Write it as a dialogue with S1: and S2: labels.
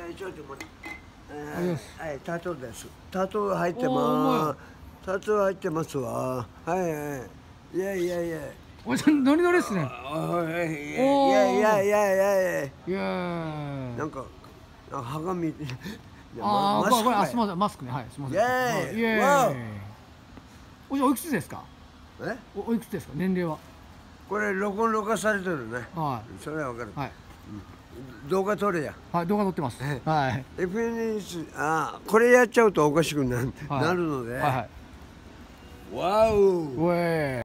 S1: ちょっとも
S2: はい、
S1: タトゥーです。タトゥー入ってます。タトゥー入ってますわ。はいはい。いやいやいや。
S2: おじさんノリノリですね。
S1: いやいやいやいや。
S2: いや
S1: なんか鏡。
S2: ああ、これすみません、マスクね、はい、すみません。イエーイ。おいくつですか。おいくつですか、年齢は。
S1: これ録音録画されてるね。
S2: はい。
S1: それはわかる。
S2: はい。
S1: 動画撮れや。
S2: はい、動画撮ってます。はい。
S1: FNS、これやっちゃうとおかしくなるので。わお。